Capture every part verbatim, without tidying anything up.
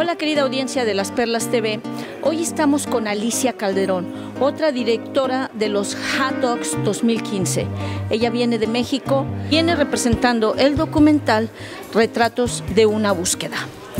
Hola querida audiencia de Las Perlas T V, hoy estamos con Alicia Calderón, otra directora de los Hot Docs dos mil quince. Ella viene de México, viene representando el documental Retratos de una búsqueda.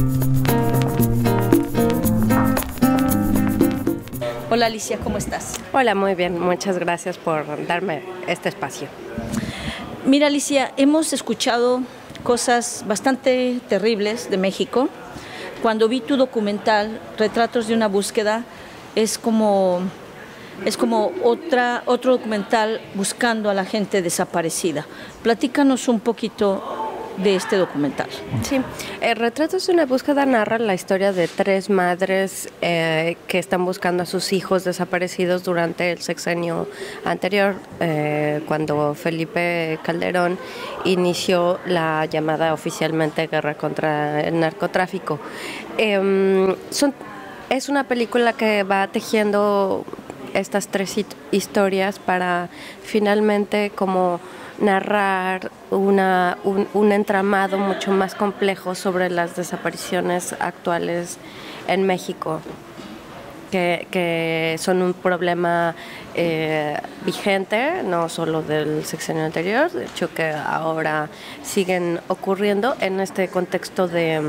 Hola Alicia, ¿cómo estás? Hola, muy bien, muchas gracias por darme este espacio. Mira Alicia, hemos escuchado cosas bastante terribles de México. Cuando vi tu documental, Retratos de una búsqueda, es como, es como otra, otro documental buscando a la gente desaparecida. Platícanos un poquito de este documental. Sí, eh, Retratos de una búsqueda narra la historia de tres madres eh, que están buscando a sus hijos desaparecidos durante el sexenio anterior, eh, cuando Felipe Calderón inició la llamada oficialmente guerra contra el narcotráfico. Eh, son, es una película que va tejiendo estas tres historias para finalmente como narrar una, un, un entramado mucho más complejo sobre las desapariciones actuales en México, que, que son un problema eh, vigente, no solo del sexenio anterior, de hecho que ahora siguen ocurriendo en este contexto de,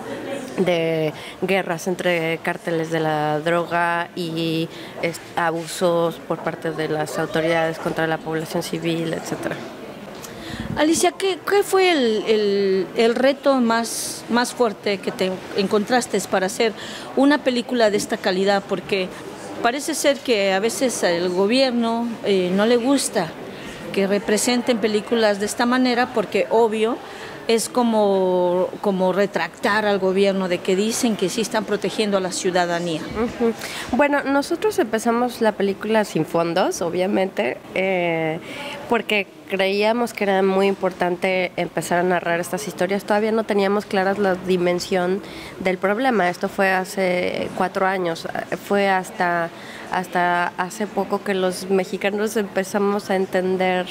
de guerras entre cárteles de la droga y es, abusos por parte de las autoridades contra la población civil, etcétera. Alicia, ¿qué, qué fue el, el, el reto más, más fuerte que te encontraste para hacer una película de esta calidad? Porque parece ser que a veces al gobierno eh, no le gusta que representen películas de esta manera porque, obvio, es como, como retractar al gobierno de que dicen que sí están protegiendo a la ciudadanía. Uh-huh. Bueno, nosotros empezamos la película sin fondos, obviamente, eh, porque creíamos que era muy importante empezar a narrar estas historias. Todavía no teníamos claras la dimensión del problema. Esto fue hace cuatro años. Fue hasta, hasta hace poco que los mexicanos empezamos a entender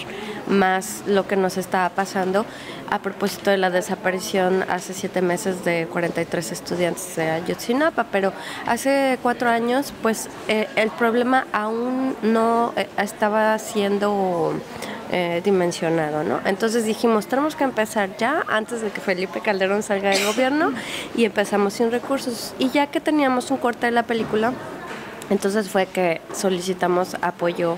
más lo que nos estaba pasando a propósito de la desaparición hace siete meses de cuarenta y tres estudiantes de Ayotzinapa. Pero hace cuatro años, pues eh, el problema aún no eh, estaba siendo Eh, dimensionado, ¿no? Entonces dijimos, tenemos que empezar ya antes de que Felipe Calderón salga del gobierno, y empezamos sin recursos. Y ya que teníamos un corte de la película, entonces fue que solicitamos apoyo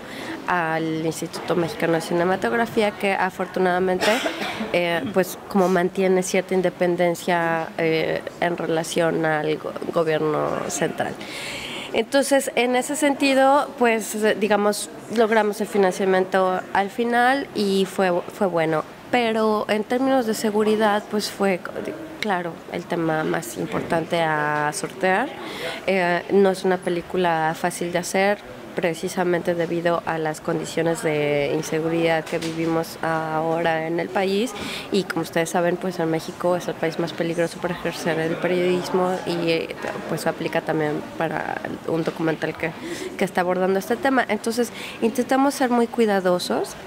al Instituto Mexicano de Cinematografía, que afortunadamente eh, pues como mantiene cierta independencia eh, en relación al go- gobierno central. Entonces, en ese sentido, pues, digamos, logramos el financiamiento al final y fue, fue bueno. Pero en términos de seguridad, pues fue, claro, el tema más importante a sortear. Eh, no es una película fácil de hacer, precisamente debido a las condiciones de inseguridad que vivimos ahora en el país, y como ustedes saben, pues en México es el país más peligroso para ejercer el periodismo, y pues aplica también para un documental que, que está abordando este tema. Entonces intentamos ser muy cuidadosos,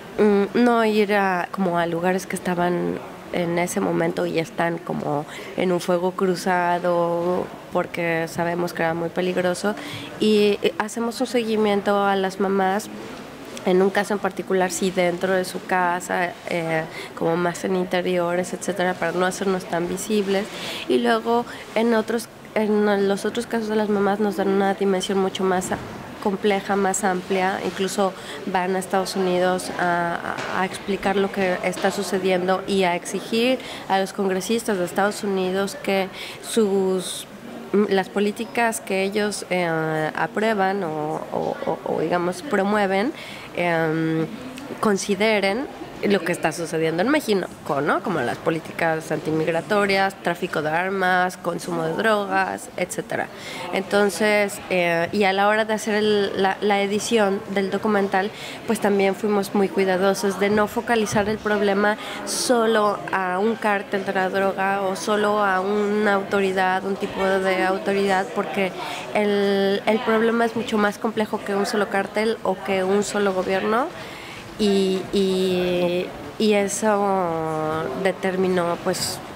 no ir a, como a lugares que estaban en ese momento y están como en un fuego cruzado, porque sabemos que era muy peligroso, y hacemos un seguimiento a las mamás. En un caso en particular, sí, dentro de su casa, eh, como más en interiores, etcétera, para no hacernos tan visibles. Y luego en otros, en los otros casos de las mamás nos dan una dimensión mucho más compleja, más amplia. Incluso van a Estados Unidos a, a, a explicar lo que está sucediendo y a exigir a los congresistas de Estados Unidos que sus las políticas que ellos eh, aprueban o, o, o, o digamos promueven eh, consideren lo que está sucediendo en México, ¿no? Como las políticas antimigratorias, tráfico de armas, consumo de drogas, etcétera. Entonces, eh, y a la hora de hacer el, la, la edición del documental, pues también fuimos muy cuidadosos de no focalizar el problema solo a un cártel de la droga o solo a una autoridad, un tipo de autoridad, porque el, el problema es mucho más complejo que un solo cártel o que un solo gobierno. Y, y, y eso determinó pues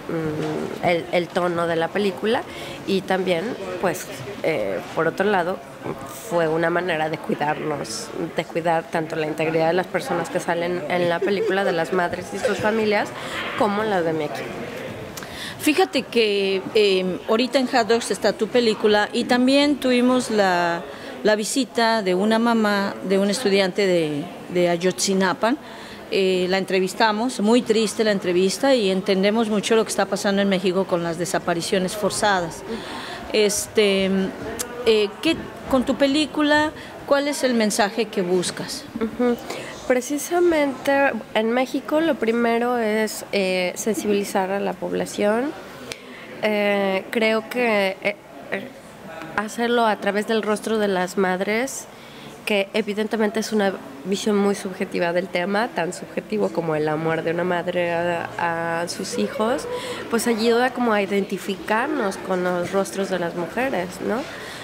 mmm, el, el tono de la película, y también, pues, eh, por otro lado, fue una manera de cuidarnos, de cuidar tanto la integridad de las personas que salen en la película, de las madres y sus familias, como la de mi equipo. Fíjate que eh, ahorita en Hot Dogs está tu película, y también tuvimos la, la visita de una mamá de un estudiante de, de Ayotzinapa. Eh, la entrevistamos, muy triste la entrevista, y entendemos mucho lo que está pasando en México con las desapariciones forzadas. Este, eh, ¿qué, con tu película, cuál es el mensaje que buscas? Uh-huh. Precisamente en México lo primero es eh, sensibilizar a la población. Eh, creo que eh, eh, hacerlo a través del rostro de las madres, que evidentemente es una visión muy subjetiva del tema, tan subjetivo como el amor de una madre a, a sus hijos, pues ayuda como a identificarnos con los rostros de las mujeres, ¿no?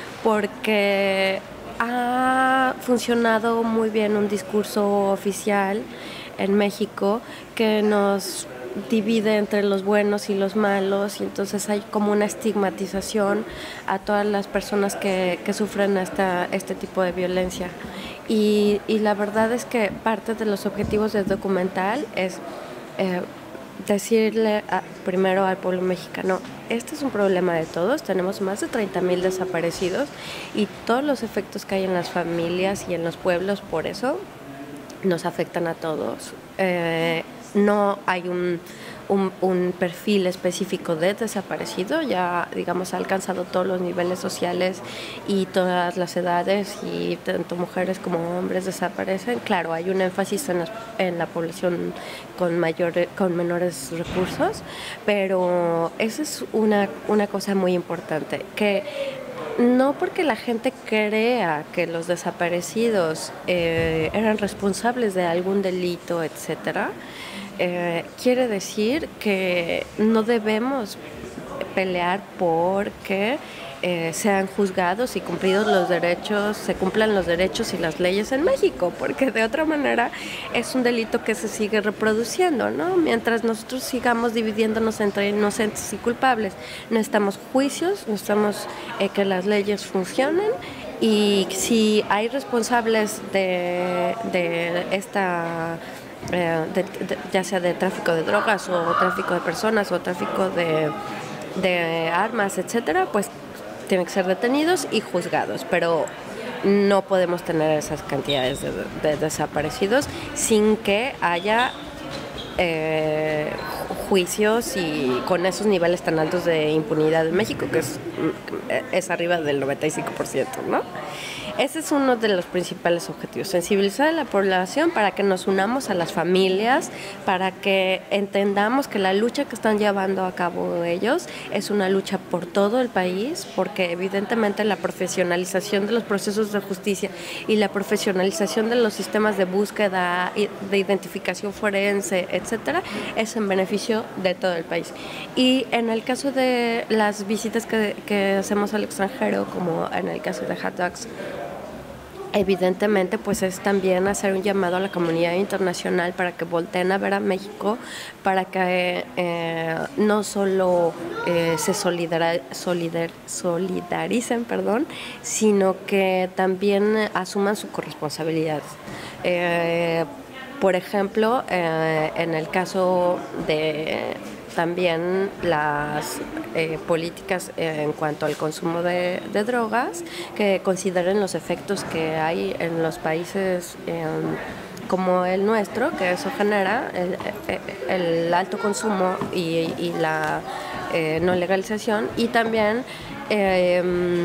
Porque ha funcionado muy bien un discurso oficial en México que nos divide entre los buenos y los malos, y entonces hay como una estigmatización a todas las personas que, que sufren esta, este tipo de violencia. Y, y la verdad es que parte de los objetivos del documental es eh, decirle a, primero al pueblo mexicano: este es un problema de todos, tenemos más de treinta mil desaparecidos, y todos los efectos que hay en las familias y en los pueblos por eso nos afectan a todos. Eh, no hay un, un, un perfil específico de desaparecido, ya digamos ha alcanzado todos los niveles sociales y todas las edades, y tanto mujeres como hombres desaparecen. Claro, hay un énfasis en, las, en la población con, mayor, con menores recursos, pero esa es una, una cosa muy importante, que no porque la gente crea que los desaparecidos eh, eran responsables de algún delito, etcétera, eh, quiere decir que no debemos pelear porque eh, sean juzgados y cumplidos los derechos, se cumplan los derechos y las leyes en México, porque de otra manera es un delito que se sigue reproduciendo, ¿no? Mientras nosotros sigamos dividiéndonos entre inocentes y culpables, necesitamos juicios, necesitamos eh, que las leyes funcionen, y si hay responsables de, de esta... Eh, de, de, ya sea de tráfico de drogas o tráfico de personas o tráfico de, de armas, etcétera, pues tienen que ser detenidos y juzgados, pero no podemos tener esas cantidades de, de desaparecidos sin que haya eh, juicios, y con esos niveles tan altos de impunidad en México, que es, es arriba del noventa y cinco por ciento, ¿no? Ese es uno de los principales objetivos: sensibilizar a la población para que nos unamos a las familias, para que entendamos que la lucha que están llevando a cabo ellos es una lucha por todo el país, porque evidentemente la profesionalización de los procesos de justicia y la profesionalización de los sistemas de búsqueda, de identificación forense, etcétera, es en beneficio de todo el país. Y en el caso de las visitas que, que hacemos al extranjero, como en el caso de Hot Dogs, evidentemente pues es también hacer un llamado a la comunidad internacional para que volteen a ver a México, para que eh, no solo eh, se solidar, solidar, solidaricen, perdón, sino que también asuman su corresponsabilidad. Eh, por ejemplo, eh, en el caso de también las eh, políticas eh, en cuanto al consumo de, de drogas, que consideren los efectos que hay en los países eh, como el nuestro, que eso genera el, el alto consumo y, y la eh, no legalización, y también eh,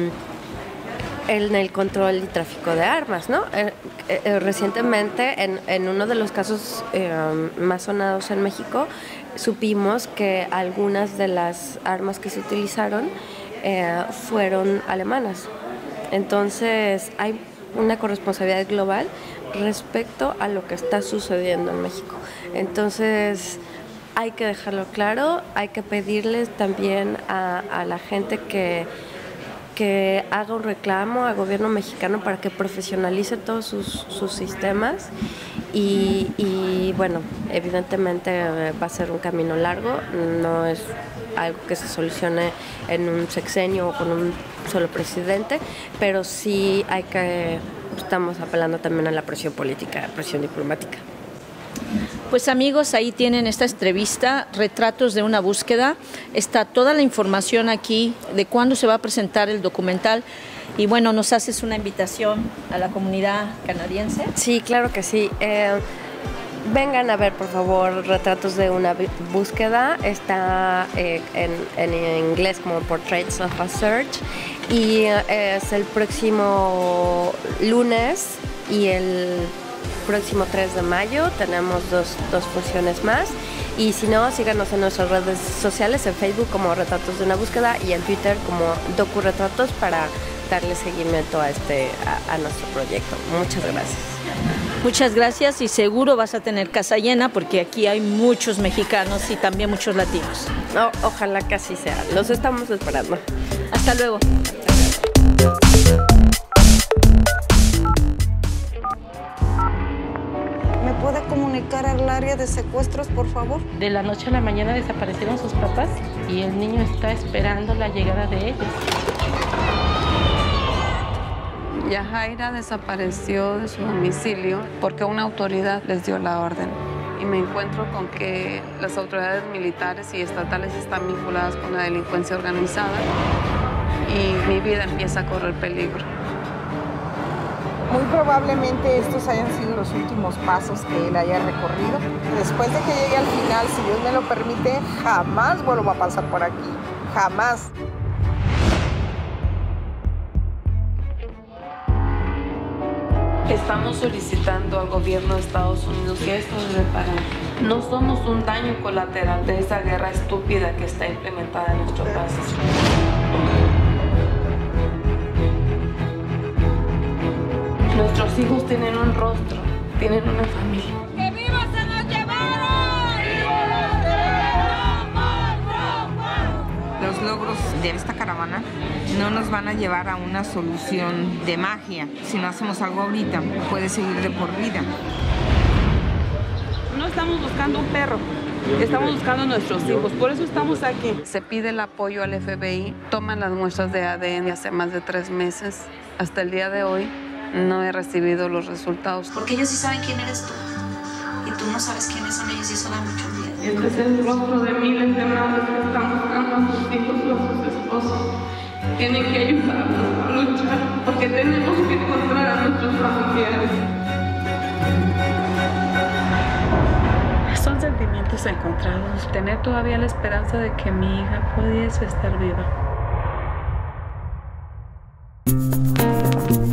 en el control y tráfico de armas, ¿no? Eh, eh, recientemente, en, en uno de los casos eh, más sonados en México, supimos que algunas de las armas que se utilizaron eh, fueron alemanas. Entonces hay una corresponsabilidad global respecto a lo que está sucediendo en México. Entonces hay que dejarlo claro, hay que pedirles también a, a la gente que que haga un reclamo al gobierno mexicano para que profesionalice todos sus, sus sistemas, y, y bueno, evidentemente va a ser un camino largo, no es algo que se solucione en un sexenio o con un solo presidente, pero sí hay que, estamos apelando también a la presión política, presión diplomática. Pues amigos, ahí tienen esta entrevista, Retratos de una búsqueda. Está toda la información aquí de cuándo se va a presentar el documental. Y bueno, ¿nos haces una invitación a la comunidad canadiense? Sí, claro que sí. Eh, vengan a ver, por favor, Retratos de una búsqueda. Está eh, en, en inglés como Portraits of a Search. Y eh, es el próximo lunes y el próximo tres de mayo. Tenemos dos, dos funciones más. Y si no, síganos en nuestras redes sociales, en Facebook como Retratos de una búsqueda y en Twitter como DocuRetratos para darle seguimiento a, este, a, a nuestro proyecto. Muchas gracias. Muchas gracias y seguro vas a tener casa llena porque aquí hay muchos mexicanos y también muchos latinos. No, ojalá que así sea. Los estamos esperando. Hasta luego. ¿Me puede comunicar al área de secuestros, por favor? De la noche a la mañana desaparecieron sus papás y el niño está esperando la llegada de ellos. Yajaira desapareció de su domicilio porque una autoridad les dio la orden. Y me encuentro con que las autoridades militares y estatales están vinculadas con la delincuencia organizada y mi vida empieza a correr peligro. Muy probablemente estos hayan sido los últimos pasos que él haya recorrido. Después de que llegue al final, si Dios me lo permite, jamás vuelvo a pasar por aquí. Jamás. Estamos solicitando al gobierno de Estados Unidos que esto se repare. No somos un daño colateral de esa guerra estúpida que está implementada en nuestro país. Nuestros hijos tienen un rostro, tienen una familia. ¡Que viva se nos llevaron! ¡Viva se Los logros de esta caravana no nos van a llevar a una solución de magia. Si no hacemos algo ahorita, puede seguir de por vida. No estamos buscando un perro, estamos buscando a nuestros hijos, por eso estamos aquí. Se pide el apoyo al F B I, toman las muestras de A D N hace más de tres meses. Hasta el día de hoy no he recibido los resultados. Porque ellos sí saben quién eres tú. Y tú no sabes quiénes son ellos y eso da mucho miedo. Este es el rostro de miles de madres que están buscando a sus hijos o a sus esposos. Tienen que ayudarnos a luchar porque tenemos que encontrar a nuestros familiares. Son sentimientos encontrados. Tener todavía la esperanza de que mi hija pudiese estar viva.